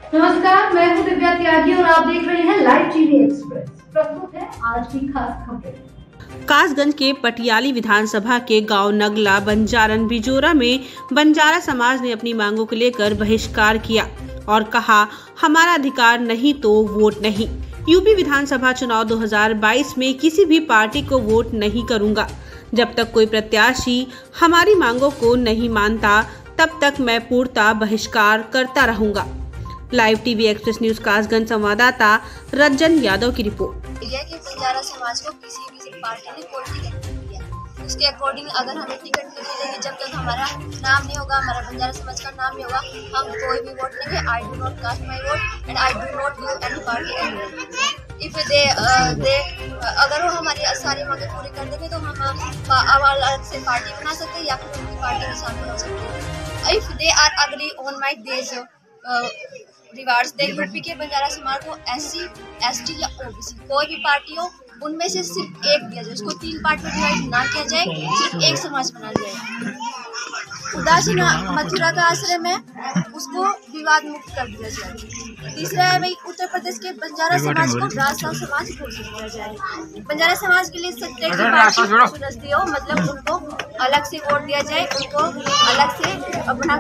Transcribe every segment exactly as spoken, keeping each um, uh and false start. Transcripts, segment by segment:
नमस्कार, मैं हूं दिव्या त्यागी और आप देख रहे हैं लाइव टीवी एक्सप्रेस। प्रस्तुत है आज की खास खबरें। कासगंज के पटियाली विधानसभा के गांव नगला बंजारन बिजोरा में बंजारा समाज ने अपनी मांगों को लेकर बहिष्कार किया और कहा, हमारा अधिकार नहीं तो वोट नहीं। यूपी विधानसभा चुनाव दो हज़ार बाईस में किसी भी पार्टी को वोट नहीं करूंगा। जब तक कोई प्रत्याशी हमारी मांगों को नहीं मानता तब तक मैं पूर्णतः बहिष्कार करता रहूंगा। Live TV express news Kasganj संवाददाता रंजन यादव की रिपोर्ट। यह कि बंजारा समाज को किसी भी पार्टी ने कोई टिकट नहीं दिया। उसके अकॉर्डिंग अगर हमें टिकट नहीं मिलेगी, जब तक हमारा नाम नहीं होगा, हमारा बंजारा समाज का नाम नहीं होगा, हम कोई भी वोट देंगे। I do not cast my vote and I do not give any party if they they अगर वो हमारी सारी मांगे पूरी कर देंगे तो हम अलग से पार्टी बना सकते हैं या फिर उनकी पार्टी में शामिल हो सकते हैं। If they are agree on my days rewards they UP के बंजारा समाज को एससी, एसटी या ओबीसी कोई भी पार्टी हो उनमें से सिर्फ एक दिया जाए। उसको तीन पार्ट में डिवाइड ना किया जाए, सिर्फ एक समाज बना जाए। उदासीन मथुरा का आश्रय में उसको विवाद मुक्त कर दिया जाए। तीसरा है भाई उत्तर प्रदेश के बंजारा समाज को राजस्थान समाज घोषित किया जाए। बंजारा समाज के लिए सत्य की पार्टी हो, मतलब उनको अलग से वोट दिया जाए, उनको अलग से अपना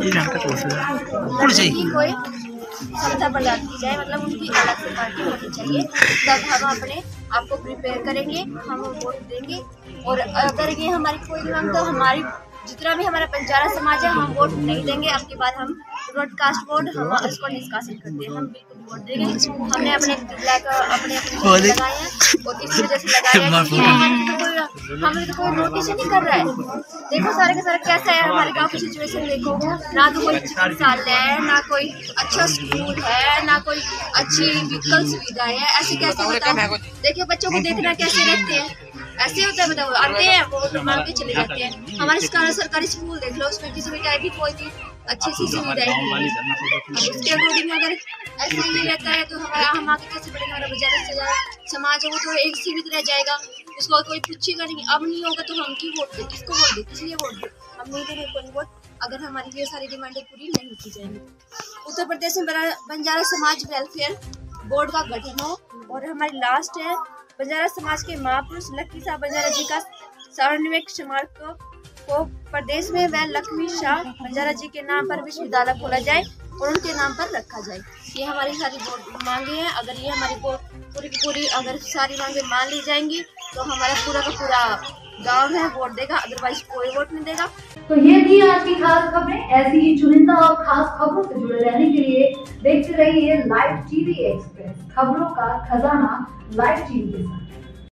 कोई क्षमता प्रदान की जाए, मतलब उनकी अलग से पार्टी होनी चाहिए। तब हम अपने आप को प्रिपेयर करेंगे, हम वोट देंगे। और अगर ये हमारी कोई भी मांग तो हमारी जितना भी हमारा बंजारा समाज है हम वोट नहीं देंगे। अब के बाद हम ब्रॉडकास्ट वोट हम इसको निष्कासित करते हैं, हम बिल्कुल वोट देंगे। हमने अपने ब्लैक अपने अपने लगाए हैं और इस वजह से लगाए हैं कि हमें तो कोई नोटिस नहीं कर रहा है। देखो सारे के सारे कैसा है हमारे गाँव की सिचुएशन। देखो ना तो कोई चिकित्सालय है, ना कोई अच्छा स्कूल है, ना कोई अच्छी विकल्प सुविधाएं है। ऐसे कैसे बताओ? देखिए बच्चों को देखना कैसे रहते हैं, ऐसे होता है। बताओ आते हैं वो मांग के चले जाते हैं। हमारे सरकारी स्कूल देख लो, उसमें किसी में क्या भी कोई भी अच्छी सी सुविधाएं नहीं है। उसके अकॉर्डिंग अगर ऐसे ही रहता है तो हमारा हम आगे कैसे बढ़ेंगे? हमारा बंजारा से समाज है वो तो एक सीमित रह जाएगा, उसको कोई पूछेगा नहीं। अब नहीं होगा तो हम क्यों वोट दें? किसको वोट दें? किस लिए वोट दें? हम नहीं देंगे कोई वोट अगर हमारी ये सारी डिमांडें पूरी नहीं की जाएंगी। उत्तर प्रदेश में बंजारा समाज वेलफेयर बोर्ड का गठन हो। और हमारी लास्ट है बंजारा समाज के महापुरुष लक्ष्मी शाह बंजारा जी का स्वर्णिम स्मारक को प्रदेश में व लक्ष्मी शाह बंजारा जी के नाम पर विश्वविद्यालय खोला जाए और उनके नाम पर रखा जाए। ये हमारी सारी मांगे हैं। अगर ये हमारी पूरी की पूरी अगर सारी मांगे मान ली जाएंगी तो हमारा पूरा का पूरा गांव है वोट देगा, अदरवाइज कोई वोट नहीं देगा। तो ये थी आज की खास खबरें। ऐसी ही चुनिंदा और खास खबरों से जुड़े रहने के लिए देखते रहिए लाइव टीवी एक्सप्रेस, खबरों का खजाना लाइव टीवी के साथ।